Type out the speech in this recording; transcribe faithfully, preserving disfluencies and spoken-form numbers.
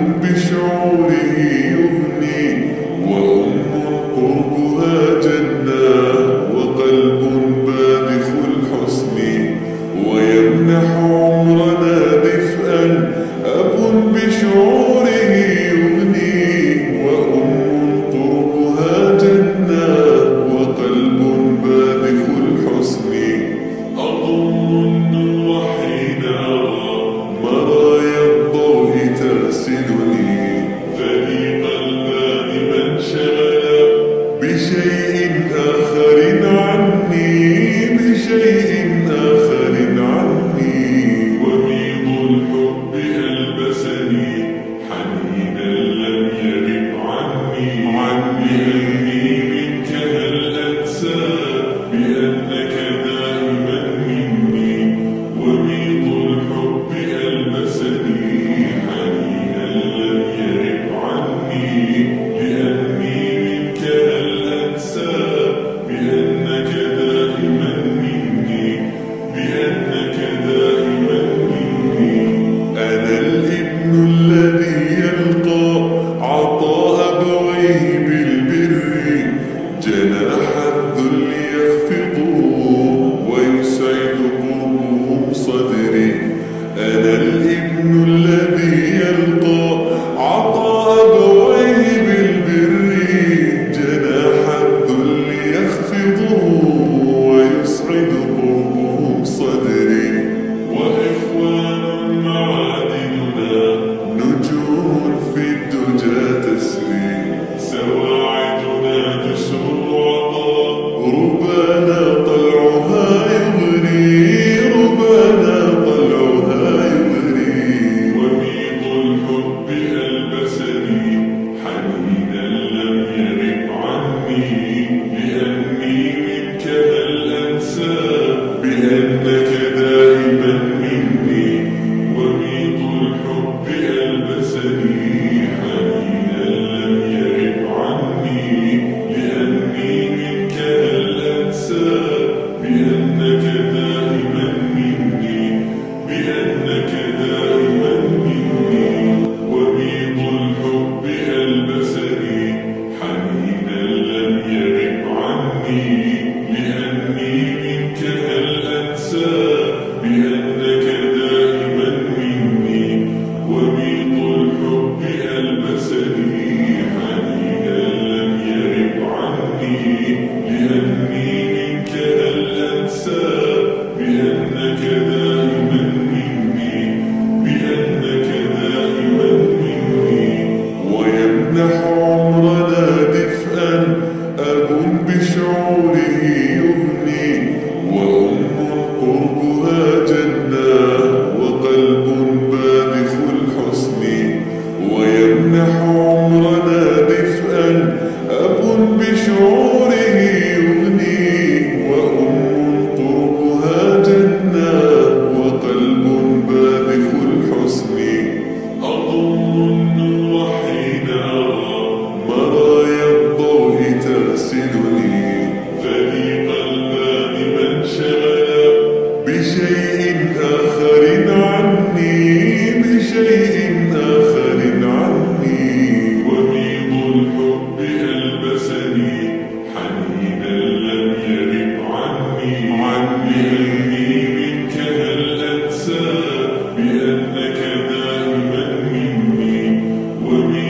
بشعوره يغني وأم قربها جنة وقلب باذخ الحسن ويمنح عمرنا دفئا أب بشعوره يغني وأم قربها جنة وقلب باذخ الحسن أضم حين أرى مرايا الضوء ترسلني فلي قلبان من شغل بشيء آخر عني بشيء آخر عني وبيض الحب ألبسني حنينا لم يغب عني عني منك هل أنسى بأنك دائما مني وبيض الحب ألبسني حنينا لم يغب عني لأني منك هل أنسى بأنك دائما مني بأنك دائما مني أنا الابن الذي يلقى عطاء أبويه بالبر جناح الذل يخفضه ويسعد قربهم صدري أنا الابن الذي يلقى عطاء أبويه بالبر جناح الذل يخفضه ويسعد قربهم صدري وإخوان معادننا نجوم في الدجى تسري سواعدنا جسر العطاء ربانا طلعها يغري ربانا طلعها يغري وبيض الحب ألبسني حنينا لم يغب عني لأني منك هل أنسى بأنك دائما مني وبيض الحب ألبسني حنينا لم يغب عني لأني منك هل أنسى بأنك دائما مني بأنك دائما مني وبيض الحب ألبسني حنينا لم يغب عني لأني منك هل أنسى بأنك دائما مني وبيض الحب ألبسني حنينا لم يغب عني لأني منك هل أنسى بأنك دائما مني بأنك دائما مني ويمنح عمرنا دفئا أب بشعوره يغني وأم قربها جنة وقلب باذخ الحسن ويمنح عمرنا دفئا أب بشعوره يغني وأم قربها جنة وقلب باذخ الحسن أضم حين أرى مرايا الضوء ترسلني فلي قلبان من شغل بشيء آخر عني بشيء آخر عني وبيض الحب ألبسني حنينا لم يغب عني عني منك هل أنسى بأنك دائما مني وبيض